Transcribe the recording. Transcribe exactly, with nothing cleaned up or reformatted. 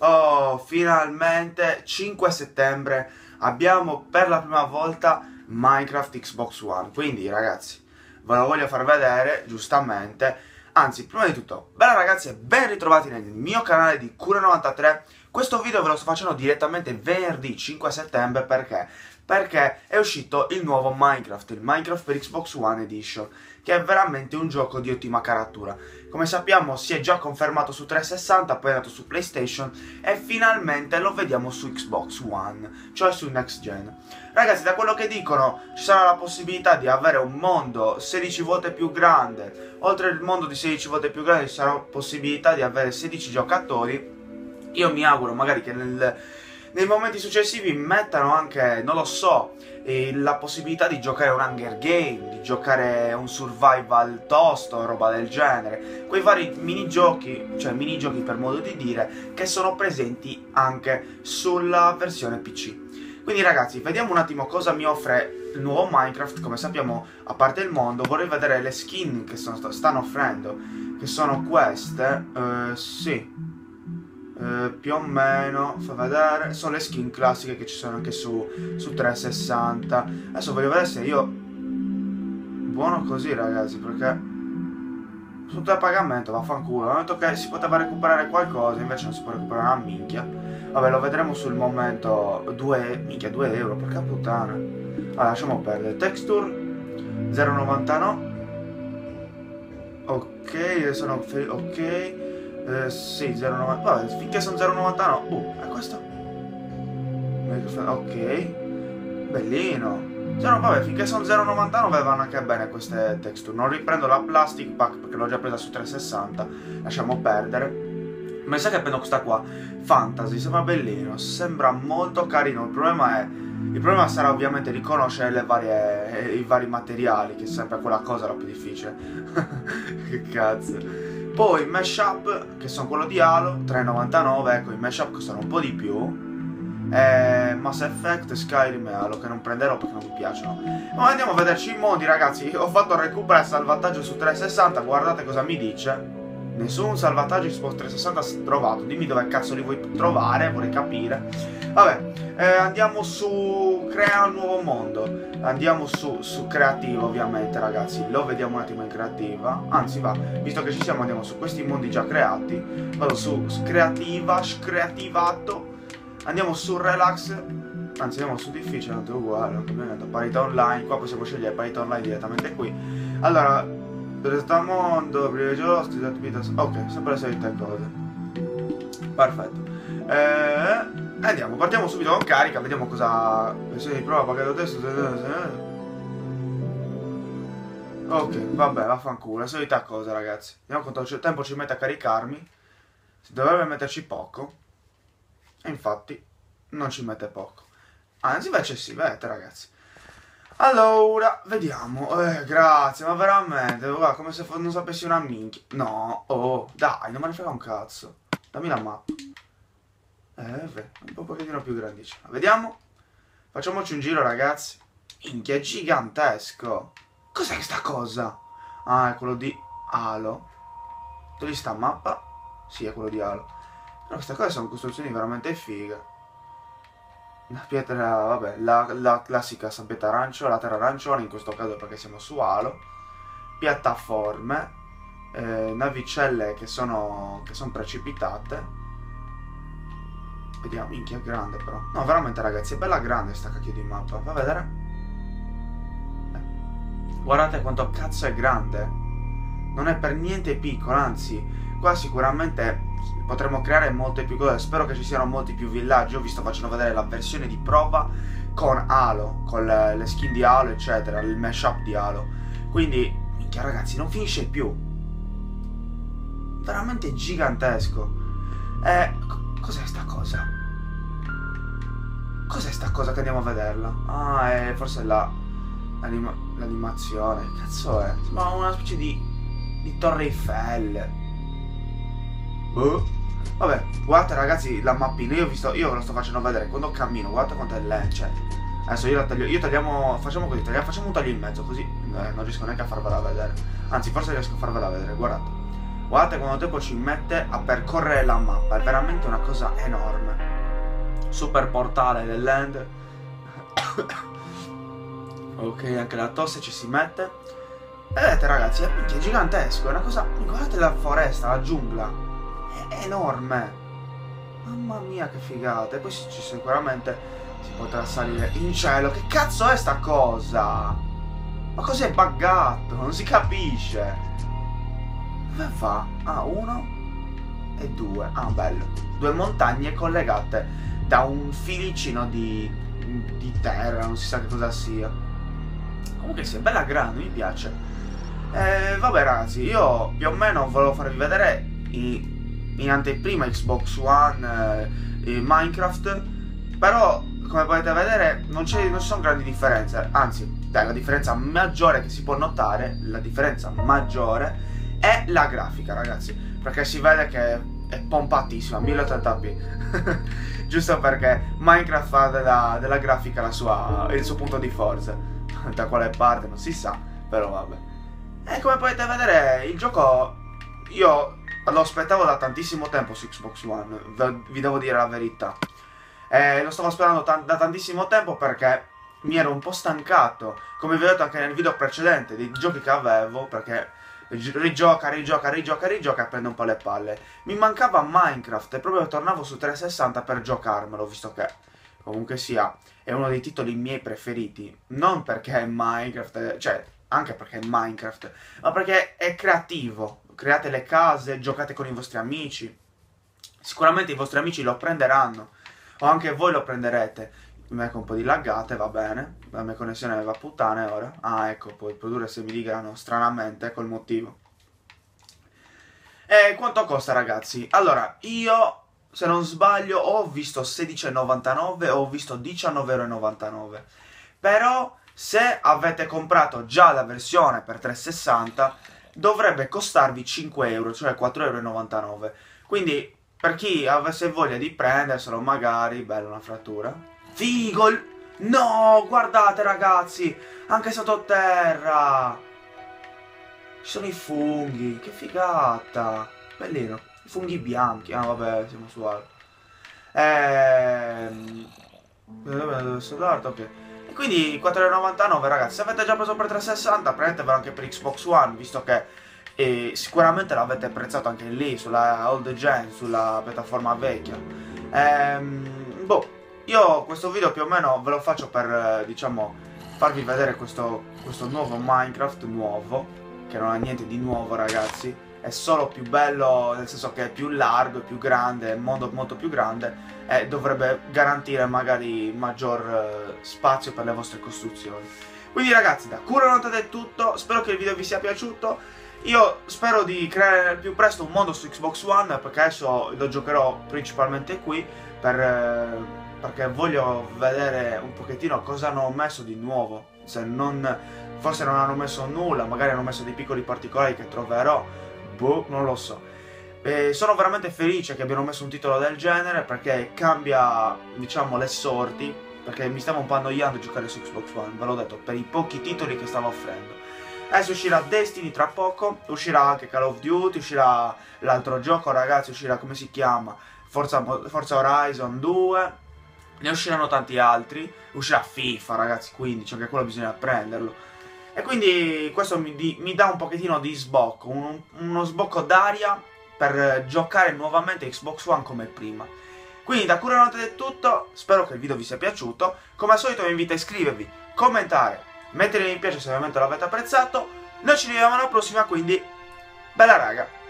Oh, finalmente cinque settembre abbiamo per la prima volta Minecraft Xbox One. Quindi ragazzi, ve lo voglio far vedere, giustamente. Anzi, prima di tutto, bella ragazzi e ben ritrovati nel mio canale di Cura novantatré. Questo video ve lo sto facendo direttamente venerdì cinque settembre perché? Perché è uscito il nuovo Minecraft, il Minecraft per Xbox One Edition, che è veramente un gioco di ottima caratura. Come sappiamo si è già confermato su trecentosessanta, poi è andato su PlayStation e finalmente lo vediamo su Xbox One, cioè su Next Gen. Ragazzi, da quello che dicono ci sarà la possibilità di avere un mondo sedici volte più grande. Oltre al mondo di sedici volte più grande ci sarà la possibilità di avere sedici giocatori. Io mi auguro magari che nel... nei momenti successivi mettano anche, non lo so, eh, la possibilità di giocare un Hunger Game, di giocare un survival tosto, roba del genere. Quei vari minigiochi, cioè minigiochi per modo di dire, che sono presenti anche sulla versione P C. Quindi ragazzi, vediamo un attimo cosa mi offre il nuovo Minecraft. Come sappiamo, a parte il mondo, vorrei vedere le skin che sono, stanno offrendo, che sono queste, uh, sì. Uh, più o meno, fa vedere, sono le skin classiche che ci sono anche su, su trecentosessanta. Adesso voglio vedere se io... Buono così ragazzi, perché tutto a pagamento, vaffanculo. Ho detto che si poteva recuperare qualcosa, invece non si può recuperare una minchia. Vabbè, lo vedremo sul momento. Due, minchia, due euro, porca puttana. Allora, lasciamo perdere. Texture zero virgola novantanove. Ok, sono ok. Eh, sì, zero virgola novantanove. Vabbè, finché sono zero virgola novantanove. Uh, è questo? Ok. Bellino. Zero, vabbè, finché sono zero virgola novantanove vanno anche bene queste texture. Non riprendo la plastic pack perché l'ho già presa su trecentosessanta. Lasciamo perdere. Ma sa che prendo questa qua. Fantasy, sembra bellino. Sembra molto carino. Il problema è... Il problema sarà ovviamente riconoscere le varie, i vari materiali, che è sempre quella cosa la più difficile. Che cazzo. Poi mashup, che sono quello di Halo, tre virgola novantanove, ecco, i mashup costano un po' di più. E Mass Effect, Skyrim e Halo, che non prenderò perché non mi piacciono. Ma andiamo a vederci i mondi, ragazzi. Ho fatto il recupero e salvataggio su trecentosessanta, guardate cosa mi dice. Nessun salvataggio Xbox trecentosessanta trovato. Dimmi dove cazzo li vuoi trovare, vorrei capire. Vabbè, eh, andiamo su crea un nuovo mondo. Andiamo su, su creativa ovviamente ragazzi. Lo vediamo un attimo in creativa. Anzi va, visto che ci siamo andiamo su questi mondi già creati. Vado su, su creativa, screativato. Andiamo su relax. Anzi andiamo su difficile, tanto è uguale. Ovviamente parità online. Qua possiamo scegliere parità online direttamente qui. Allora, presenta mondo, privilegio, ok, sempre le solite cose. Perfetto. Eh, andiamo, partiamo subito con carica, vediamo cosa... Versione di prova, pagato testo... Ok, vabbè, vaffanculo, la solita cosa ragazzi. Vediamo quanto tempo ci mette a caricarmi. Si dovrebbe metterci poco. E infatti non ci mette poco. Anzi invece sì, vedete ragazzi. Allora, vediamo, eh, grazie, ma veramente, guarda, come se non sapessi una minchia. No, oh, dai, non me ne frega un cazzo. Dammi la mappa. Eh, beh, un po' pochettino più grandicino. Vediamo. Facciamoci un giro, ragazzi. Minchia, è gigantesco. Cos'è questa cosa? Ah, è quello di Halo. Dove sta mappa? Sì, è quello di Halo. Però queste cose sono costruzioni veramente fighe. La pietra, vabbè, la, la classica sapete arancio, la terra arancione, in questo caso perché siamo su Halo. Piattaforme, eh, navicelle che sono, che sono precipitate. Vediamo, minchia è grande però. No, veramente ragazzi, è bella grande sta cacchio di mappa, va a vedere? Eh. Guardate quanto cazzo è grande. Non è per niente piccolo, anzi, qua sicuramente... potremmo creare molte più cose. Spero che ci siano molti più villaggi. Ho visto facendo vedere la versione di prova con Halo, con le, le skin di Halo eccetera, il mashup di Halo. Quindi, minchia ragazzi, non finisce più. Veramente gigantesco. E cos'è sta cosa? Cos'è sta cosa che andiamo a vederla? Ah, è forse la l'animazione. Che cazzo è? Sembra una specie di di Torre Eiffel. Oh. Vabbè, guardate ragazzi la mappina, io, ho visto, io ve lo sto facendo vedere quando cammino, guardate quanto è lento, cioè. Adesso io la taglio, io tagliamo, facciamo così, tagliamo, facciamo un taglio in mezzo così, eh, non riesco neanche a farvela vedere. Anzi, forse riesco a farvela vedere, guardate. Guardate quanto tempo ci mette a percorrere la mappa, è veramente una cosa enorme. Super portale dell'end. Ok, anche la tosse ci si mette. E vedete ragazzi, è, è gigantesco, è una cosa... Guardate la foresta, la giungla, è enorme. Mamma mia che figata. E poi ci, sicuramente si potrà salire in cielo. Che cazzo è sta cosa? Ma cos'è buggato? Non si capisce. Dove va? Ah, uno e due. Ah, bello. Due montagne collegate da un filicino di, di terra, non si sa che cosa sia. Comunque sì, è bella grande, mi piace. Eh, vabbè ragazzi, ci più o meno volevo farvi vedere in, in anteprima Xbox One eh, Minecraft. Però, come potete vedere, non, non ci sono grandi differenze. Anzi, dai, la differenza maggiore che si può notare, la differenza maggiore è la grafica, ragazzi, perché si vede che è pompatissima, mille ottanta p. Giusto perché Minecraft fa della, della grafica la sua, il suo punto di forza. Da quale parte non si sa, però vabbè. E come potete vedere, il gioco io lo aspettavo da tantissimo tempo su Xbox One, vi devo dire la verità. E lo stavo aspettando da tantissimo tempo perché mi ero un po' stancato, come vi ho detto anche nel video precedente, dei giochi che avevo, perché rigioca, rigioca, rigioca, rigioca e prende un po' le palle. Mi mancava Minecraft e proprio tornavo su trecentosessanta per giocarmelo, visto che comunque sia è uno dei titoli miei preferiti. Non perché è Minecraft, cioè anche perché è Minecraft, ma perché è creativo. Create le case, giocate con i vostri amici. Sicuramente i vostri amici lo prenderanno, o anche voi lo prenderete. Mi ecco un po' di laggate, va bene. La mia connessione va a puttane ora. Ah, ecco, puoi produrre semi di grano stranamente, ecco il motivo. E quanto costa, ragazzi? Allora, io, se non sbaglio, ho visto sedici e novantanove o ho visto diciannove e novantanove. Però, se avete comprato già la versione per trecentosessanta, dovrebbe costarvi cinque euro, cioè quattro e novantanove euro. Quindi, per chi avesse voglia di prenderselo, magari, bella una frattura. Figo! No, guardate ragazzi, anche sottoterra ci sono i funghi, che figata, bellino, i funghi bianchi. Ah vabbè, siamo su altro. Ehm... ok. E quindi quattro e novantanove ragazzi, se avete già preso per trecentosessanta, prendetevelo anche per Xbox One, visto che eh, sicuramente l'avete apprezzato anche lì, sulla old gen, sulla piattaforma vecchia. Ehm... Boh. Io questo video più o meno ve lo faccio per, diciamo, farvi vedere questo, questo nuovo Minecraft nuovo, che non ha niente di nuovo ragazzi, è solo più bello, nel senso che è più largo, è più grande, è molto, molto più grande e dovrebbe garantire magari maggior eh, spazio per le vostre costruzioni. Quindi ragazzi, da Curonaut è tutto, spero che il video vi sia piaciuto. Io spero di creare al più presto un mondo su Xbox One, perché adesso lo giocherò principalmente qui per... Eh, perché voglio vedere un pochettino cosa hanno messo di nuovo. Se non, forse non hanno messo nulla, magari hanno messo dei piccoli particolari che troverò, boh, non lo so. E sono veramente felice che abbiano messo un titolo del genere, perché cambia, diciamo, le sorti, perché mi stavo un po' annoiando a giocare su Xbox One, ve l'ho detto, per i pochi titoli che stavo offrendo. Adesso uscirà Destiny tra poco, uscirà anche Call of Duty, uscirà l'altro gioco ragazzi, uscirà, come si chiama, Forza, Forza Horizon due. Ne usciranno tanti altri, uscirà FIFA ragazzi, quindici, anche quello bisogna prenderlo. E quindi questo mi, di, mi dà un pochettino di sbocco, un, uno sbocco d'aria per giocare nuovamente Xbox One come prima. Quindi da Curonaut è tutto, spero che il video vi sia piaciuto. Come al solito vi invito a iscrivervi, commentare, mettere mi piace se ovviamente l'avete apprezzato. Noi ci vediamo alla prossima, quindi bella raga!